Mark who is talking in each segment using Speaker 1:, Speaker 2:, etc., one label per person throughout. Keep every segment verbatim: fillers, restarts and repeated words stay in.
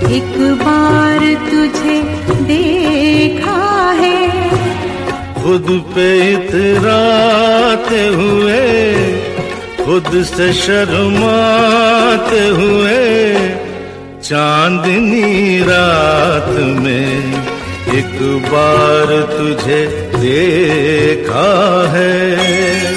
Speaker 1: एक बार तुझे देखा है।
Speaker 2: खुद पे इतराते हुए, खुद से शर्माते हुए, चांदनी रात में एक बार तुझे देखा है।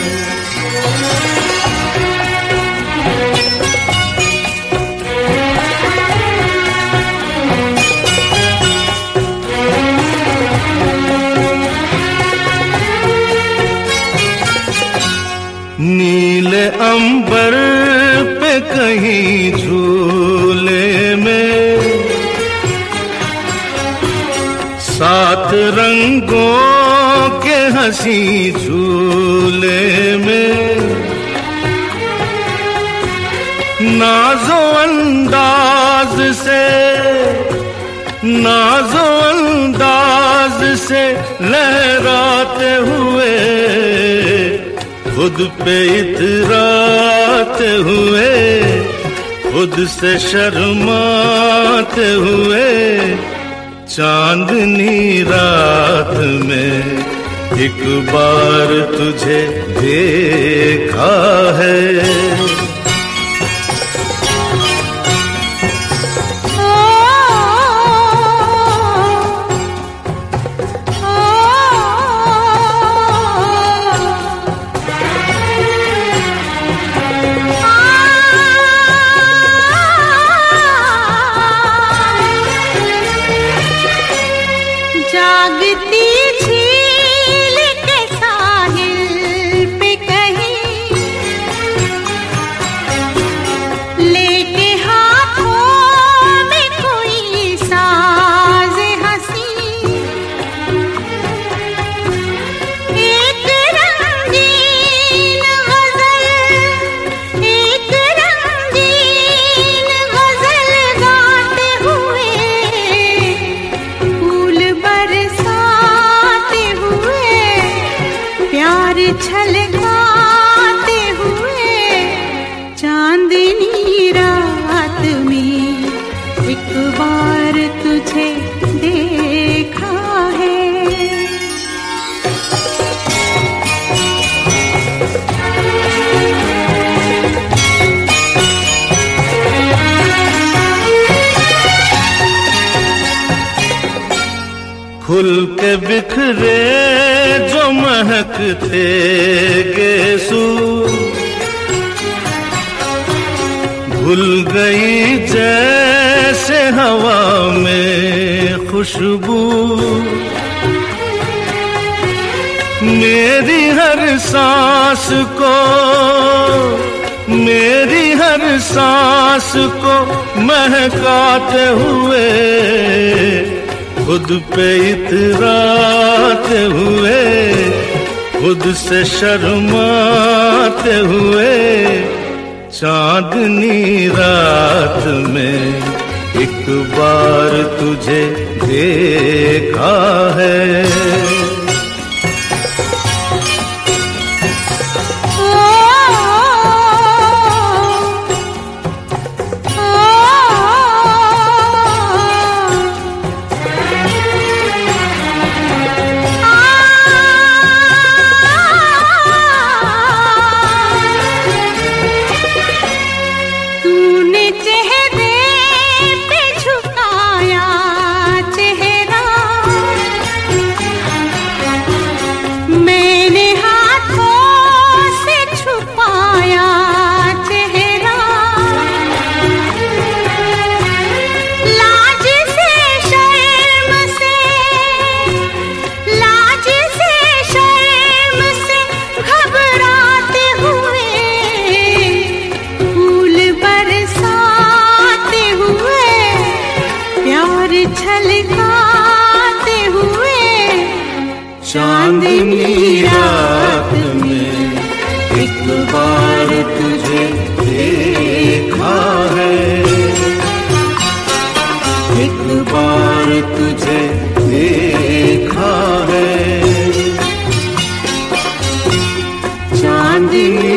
Speaker 2: नीले अंबर पे कहीं झूले में सात रंगों के हंसी झूले में, नाजो अंदाज से नाजो अंदाज से लहराते हुए, खुद पे इतराते हुए, खुद से शर्माते हुए, चांदनी रात में एक बार तुझे देखा है।
Speaker 1: जागती झील के साहिल पे कहीं लेके हाथों में कोई साज हंसी, एक रंगीन गजल एक रंगीन गजल गाते हुए, प्यार छलकाते हुए, चांदनी रात में एक बार तुझे देखा है।
Speaker 2: फूल के बिखरे जो महकते गेसू, भूल गई जैसे हवा में खुशबू, मेरी हर सांस को मेरी हर सांस को महकाते हुए, खुद पे इतराते हुए, खुद से शर्माते हुए, चांदनी रात में एक बार तुझे देखा है।
Speaker 1: छलकाते हुए, चांदनी रात में एक बार तुझे देखा है, एक बार तुझे देखा है, चांदनी